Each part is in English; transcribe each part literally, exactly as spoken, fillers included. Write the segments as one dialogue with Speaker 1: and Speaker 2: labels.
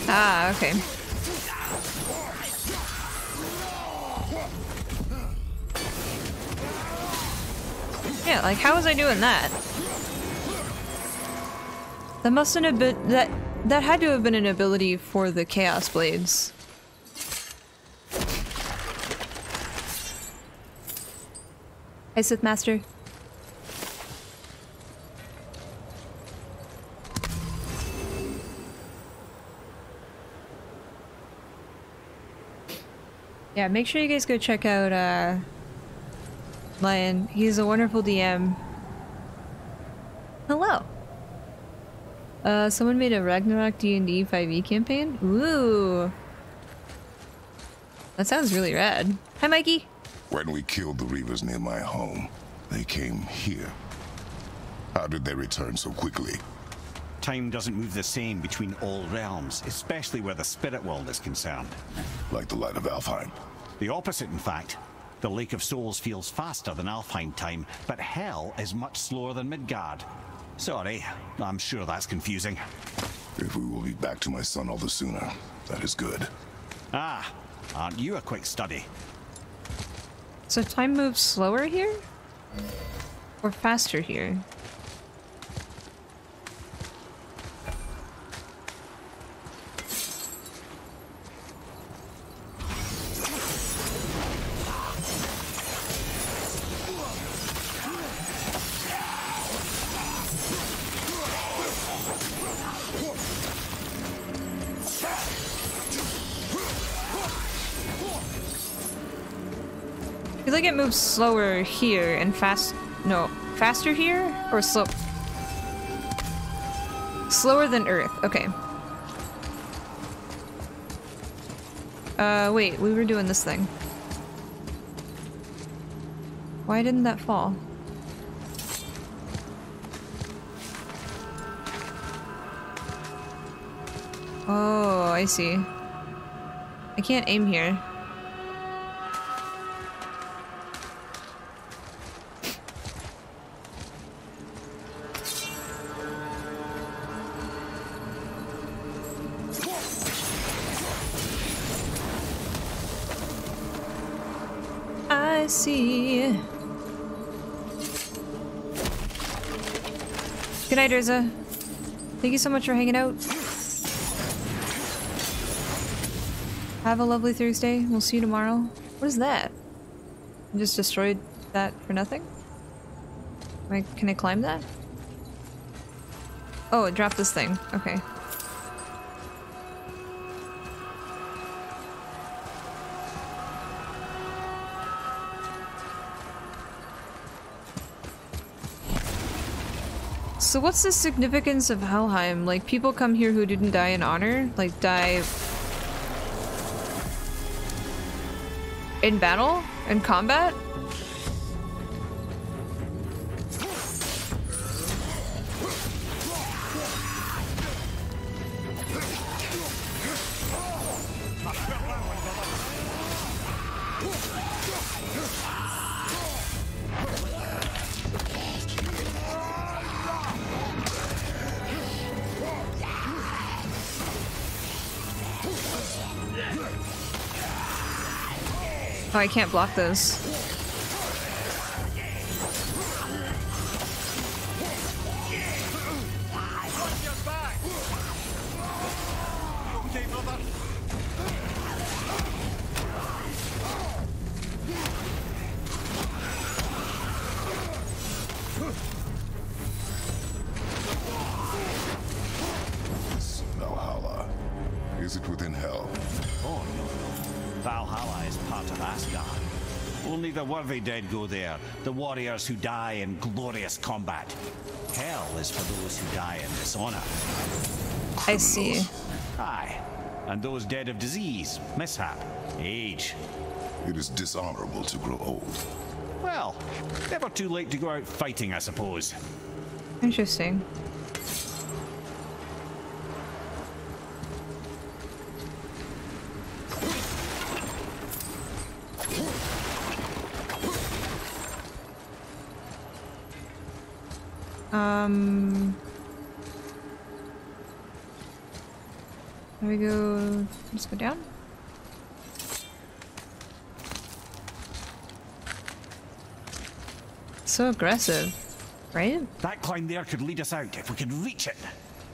Speaker 1: Ah, okay. Yeah, like how was I doing that? That mustn't have been that that had to have been an ability for the Chaos Blades. Hi, Sith Master. Yeah, make sure you guys go check out uh, Lion. He's a wonderful D M. Hello. Uh, someone made a Ragnarok D and D five E campaign? Ooh. That sounds really rad. Hi, Mikey.
Speaker 2: When we killed the Reavers near my home, they came here. How did they return so quickly?
Speaker 3: Time doesn't move the same between all realms, especially where the spirit world is concerned.
Speaker 2: Like the light of Alfheim.
Speaker 3: The opposite, in fact. The Lake of Souls feels faster than Alfheim time, but Hell is much slower than Midgard. Sorry, I'm sure that's confusing.
Speaker 2: If we will be back to my son all the sooner, that is good.
Speaker 3: Ah, aren't you a quick study?
Speaker 1: So time moves slower here? Or faster here? I feel like it moves slower here and fast. No, faster here or slow? Slower than Earth. Okay. Uh, wait, we were doing this thing. Why didn't that fall? Oh, I see. I can't aim here. I see. Good night, Urza. Thank you so much for hanging out. Have a lovely Thursday. We'll see you tomorrow. What is that? I just destroyed that for nothing? Am I, can I climb that? Oh, it dropped this thing. Okay. So what's the significance of Helheim? Like, people come here who didn't die in honor? Like, die... in battle? In combat? Oh, I can't block those.
Speaker 2: Valhalla. Is it within Hell?
Speaker 3: Oh, no, no. Valhalla is part of Asgard. Only the worthy dead go there, the warriors who die in glorious combat. Hell is for those who die in dishonor.
Speaker 1: I see.
Speaker 3: Aye. And those dead of disease, mishap, age.
Speaker 2: It is dishonorable to grow old.
Speaker 3: Well, never too late to go out fighting, I suppose.
Speaker 1: Interesting. Um... There we go. Let's go down. So aggressive, right?
Speaker 3: That climb there could lead us out if we could reach it.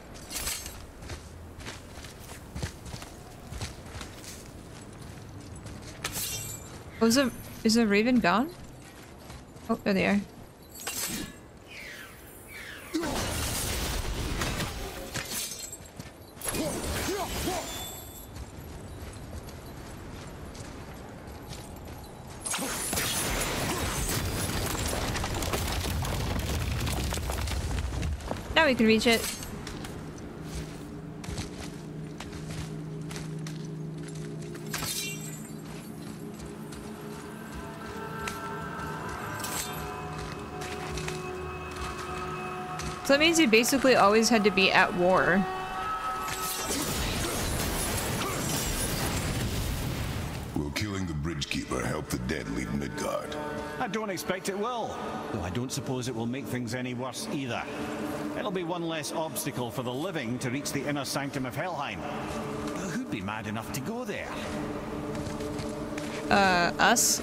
Speaker 1: Oh, is a is a raven gone? Oh, there they are. Now we can reach it. So that means you basically always had to be at war.
Speaker 2: Will killing the Bridgekeeper help the dead leave Midgard?
Speaker 3: I don't expect it will, though I don't suppose it will make things any worse either. It'll be one less obstacle for the living to reach the inner sanctum of Helheim. But who'd be mad enough to go there?
Speaker 1: Uh, us?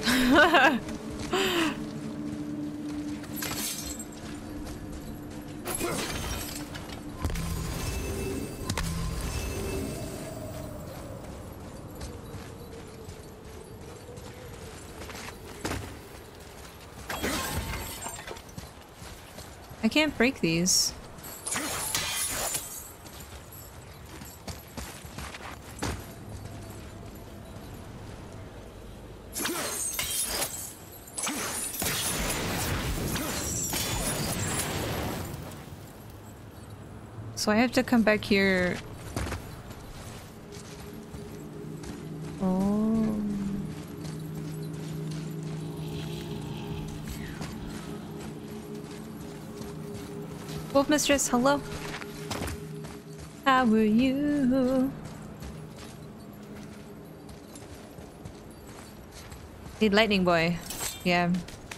Speaker 1: I can't break these. So I have to come back here. Oh. Wolf Mistress, hello. How are you? Need Lightning Boy. Yeah.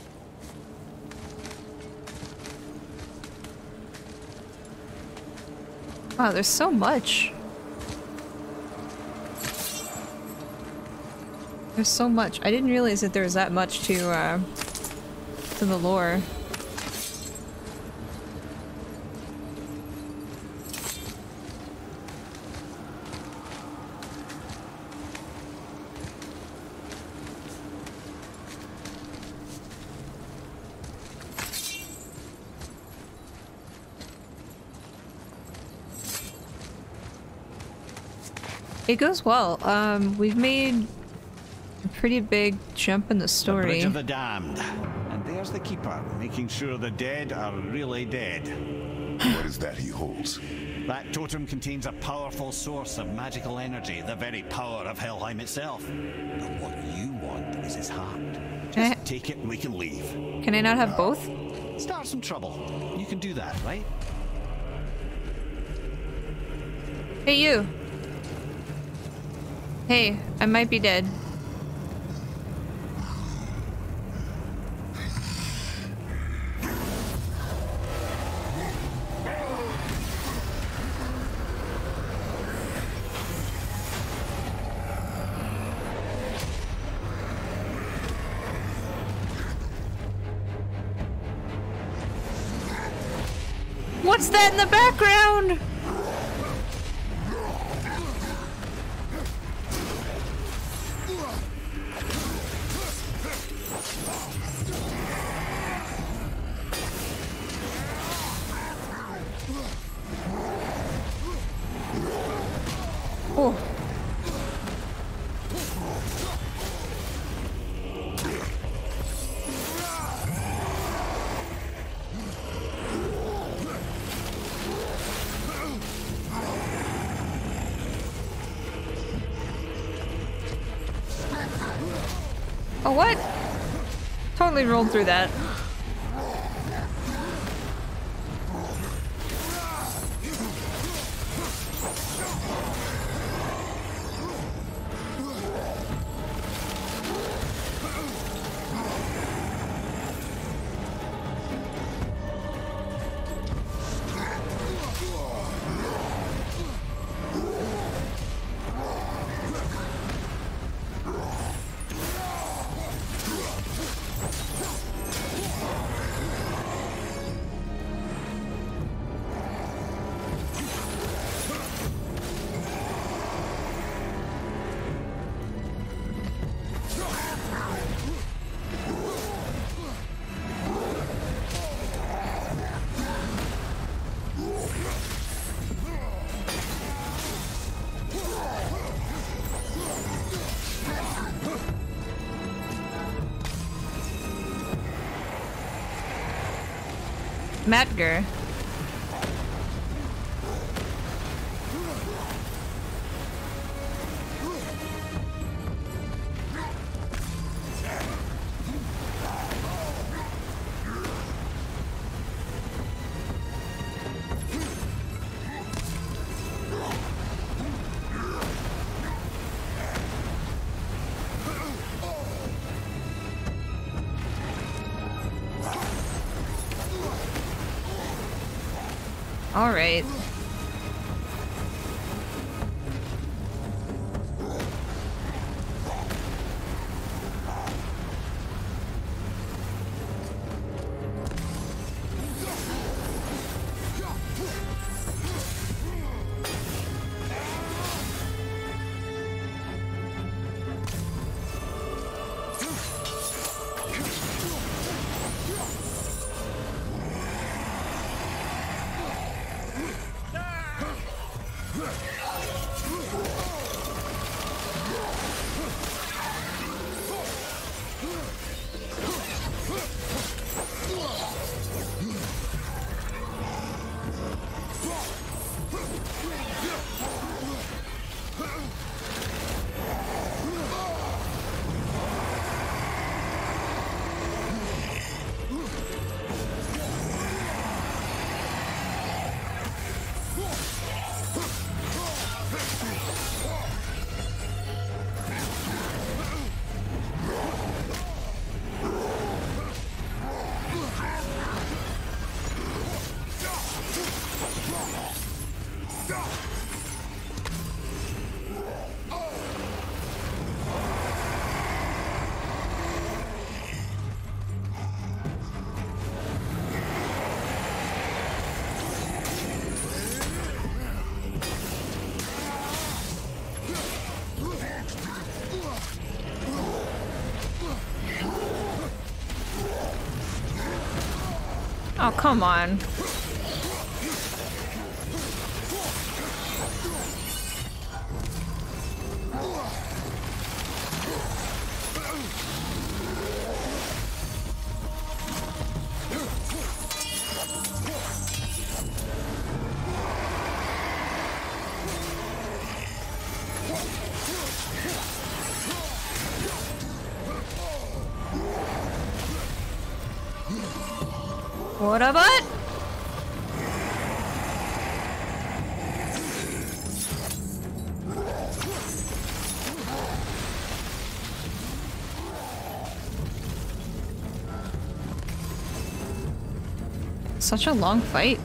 Speaker 1: Wow, there's so much. There's so much. I didn't realize that there was that much to, uh, to the lore. It goes well. Um, we've made a pretty big jump in the story.
Speaker 3: The Bridge of the Damned. And there's the Keeper, making sure the dead are really dead.
Speaker 2: What is that he holds?
Speaker 3: That totem contains a powerful source of magical energy, the very power of Helheim itself. But what you want is his heart.
Speaker 1: Can
Speaker 3: Just
Speaker 1: I,
Speaker 3: take it and we can leave.
Speaker 1: can I not have both?
Speaker 3: Start some trouble. You can do that, right?
Speaker 1: Hey, you. Hey, I might be dead. What's that in the background? Oh. Oh, what? Totally rolled through that. Matger. All right. Oh, come on. What about? Such a long fight.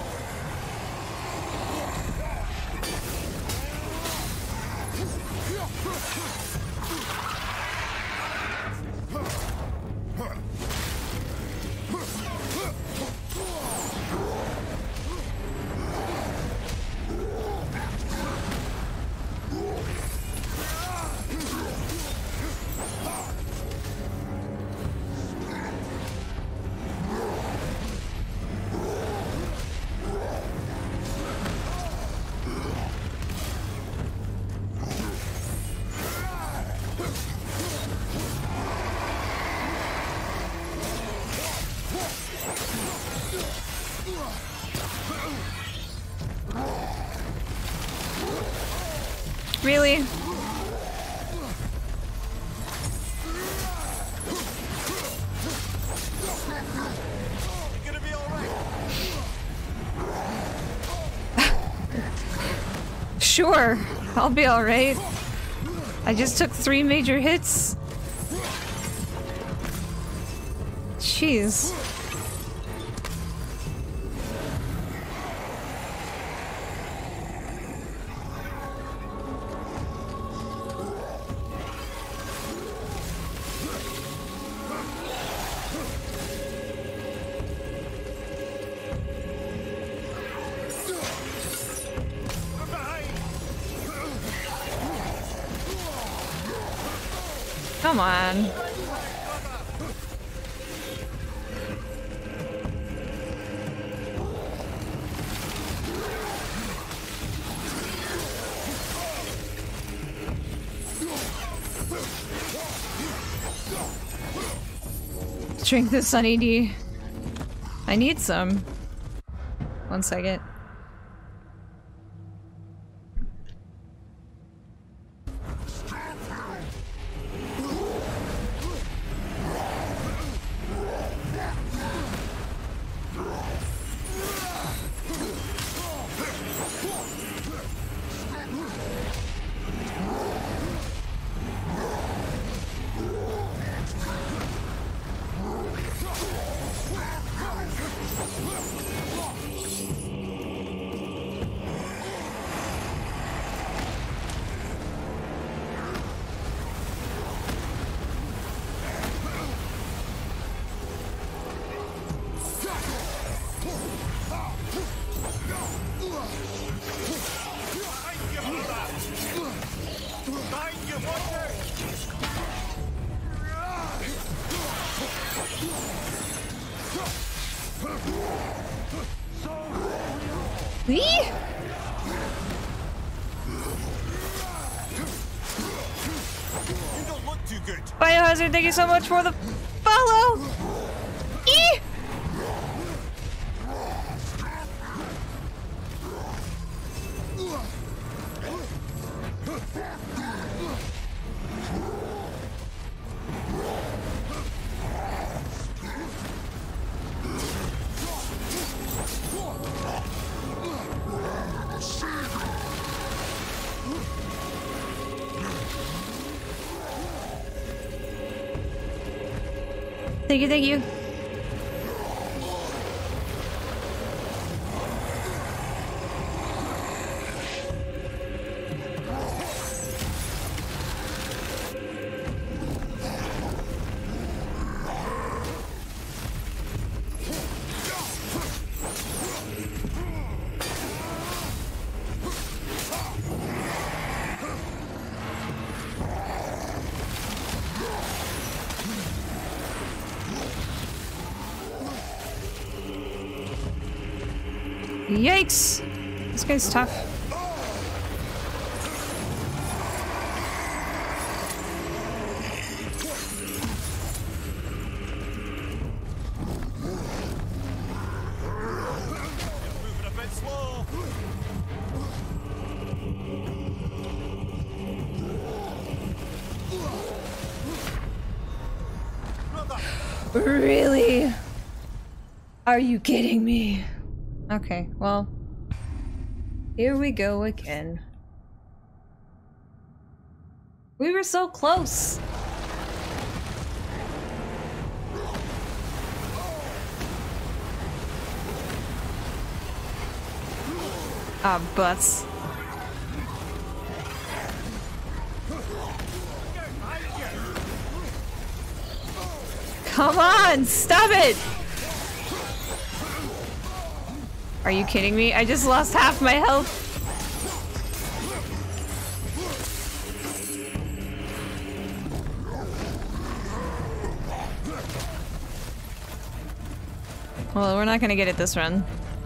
Speaker 1: Really? Sure, I'll be alright. I just took three major hits. Jeez. Come on. Drink the Sunny D. I need some. One second. Biohazard, thank you so much for the follow! Eee! Thank you, thank you. Yikes! This guy's tough.
Speaker 3: Moving a bit slow.
Speaker 1: Really? Are you kidding me? Okay, well, here we go again. We were so close. Ah, butts. Come on, stop it! Are you kidding me? I just lost half my health. Well, we're not gonna get it this run.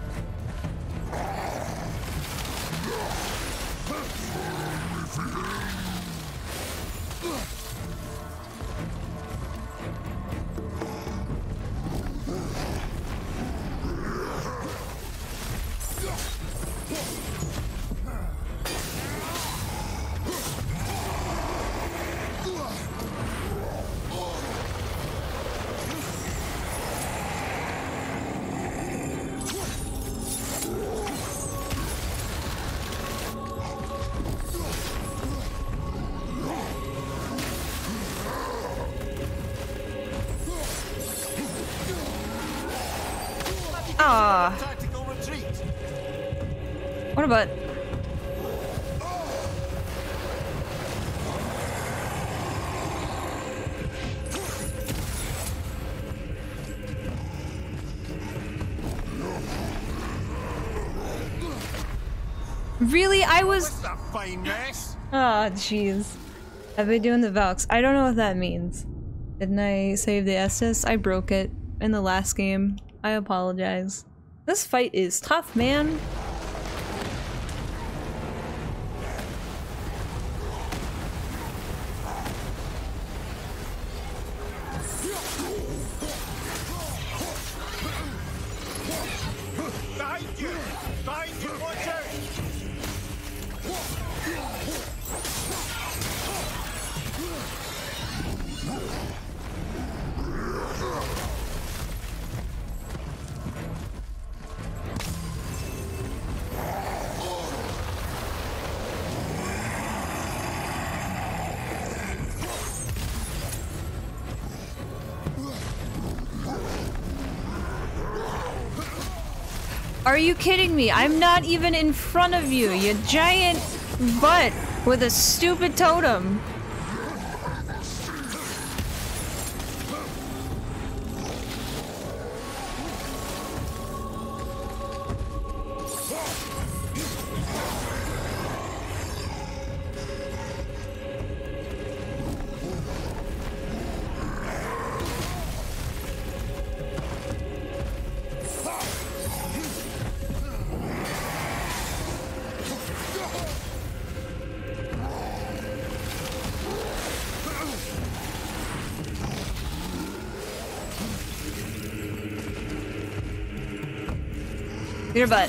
Speaker 1: Ah. What about? Really? I was.
Speaker 3: What's that fine mess?
Speaker 1: Ah, jeez. I've been doing the Valks. I don't know what that means. Didn't I save the Estus? I broke it in the last game. I apologize. This fight is tough, man.
Speaker 3: Behind you!
Speaker 1: Are you kidding me? I'm not even in front of you, you giant butt with a stupid totem. Your butt.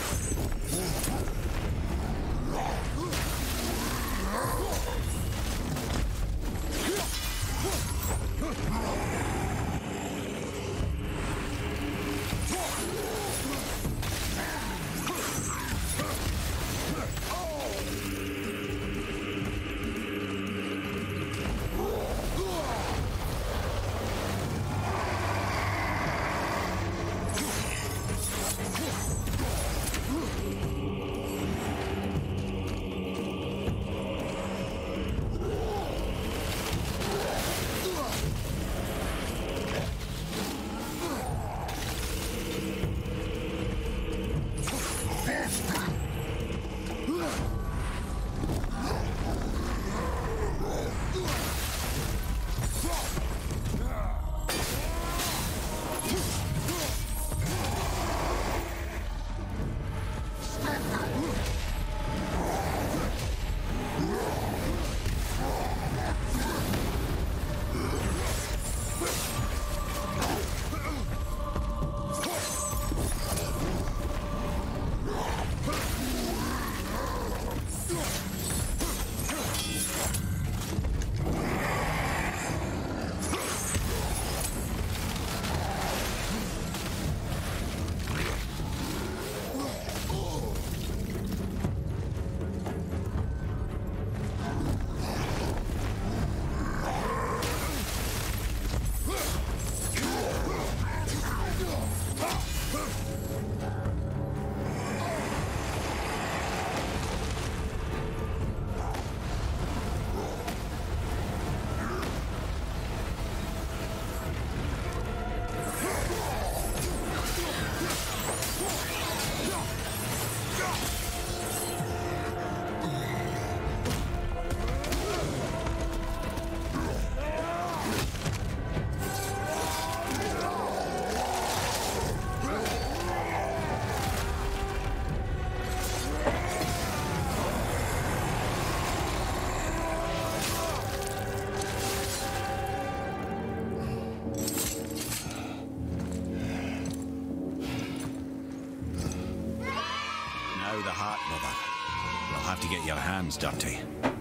Speaker 3: Your hands dirty.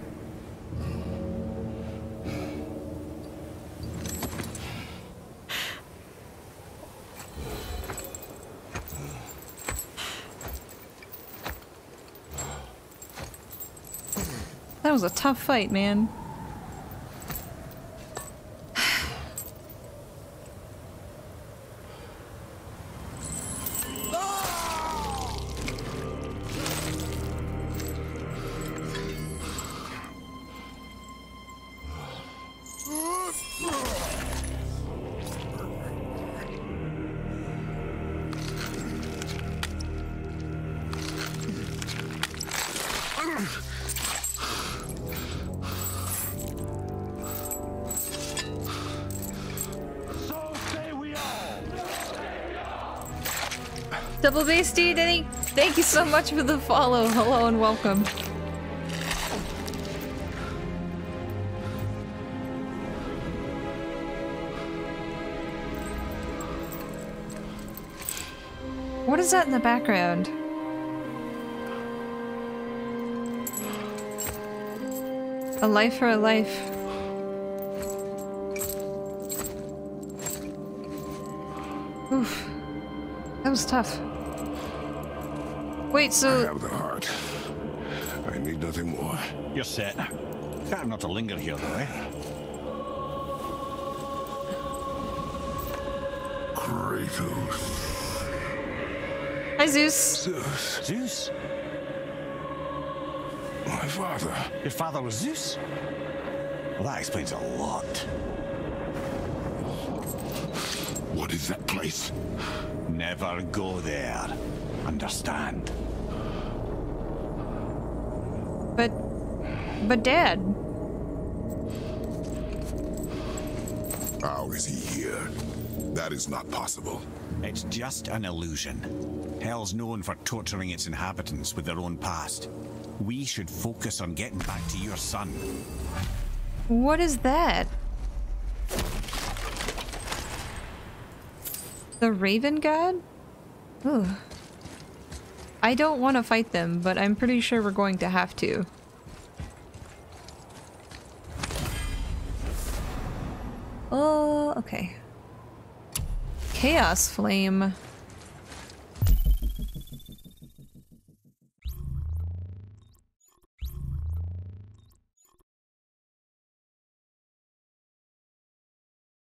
Speaker 1: That was a tough fight, man. Double Bass D, thank, thank you so much for the follow. Hello and welcome. What is that in the background? A life for a life. Oof. That was tough. Wait, so...
Speaker 2: I have the heart. I need nothing more.
Speaker 3: You're set. Better not to linger here, though, eh?
Speaker 2: Kratos.
Speaker 1: Hi, Zeus.
Speaker 2: Zeus,
Speaker 3: Zeus?
Speaker 2: my father.
Speaker 3: Your father was Zeus? Well, that explains a lot.
Speaker 2: What is that place?
Speaker 3: Never go there. Understand?
Speaker 1: But, but Dad.
Speaker 2: How is he here? That is not possible.
Speaker 3: It's just an illusion. Hell's known for torturing its inhabitants with their own past. We should focus on getting back to your son.
Speaker 1: What is that? The Raven God? Ugh. I don't want to fight them, but I'm pretty sure we're going to have to. Oh, okay. Chaos Flame.